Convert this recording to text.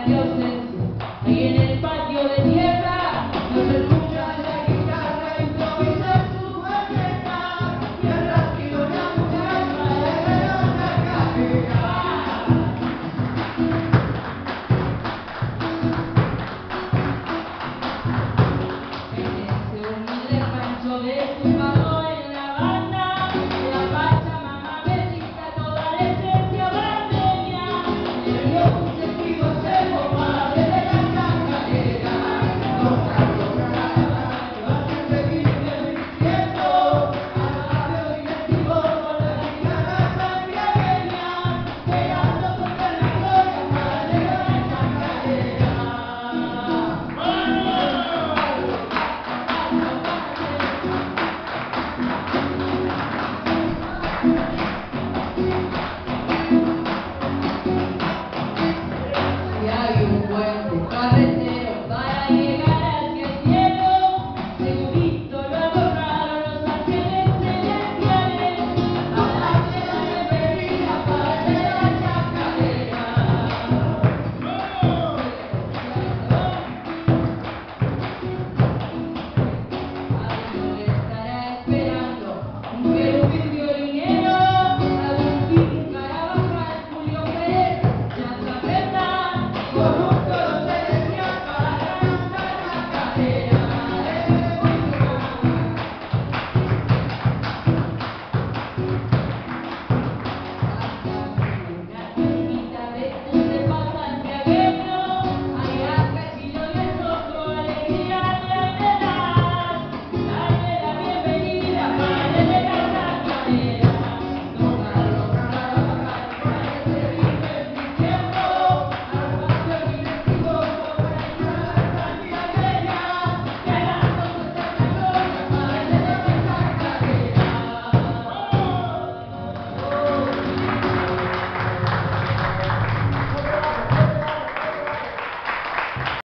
cantan dioses, ahí en el patio de tierra, no se escucha la guitarra improvisar su maqueta, y el latido de una mujer para ver otra cabeza. En ese humilde rancho de Tucumán, en La Habana, la Pachamama bendita toda la esencia barbeña,